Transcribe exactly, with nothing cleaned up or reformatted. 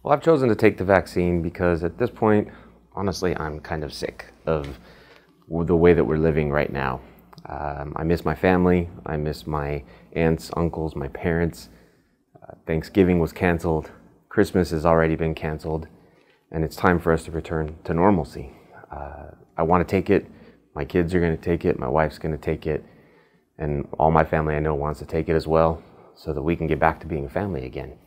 Well, I've chosen to take the vaccine because at this point, honestly, I'm kind of sick of the way that we're living right now. Um, I miss my family. I miss my aunts, uncles, my parents. Uh, Thanksgiving was canceled. Christmas has already been canceled. And it's time for us to return to normalcy. Uh, I want to take it. My kids are going to take it. My wife's going to take it. And all my family I know wants to take it as well, so that we can get back to being a family again.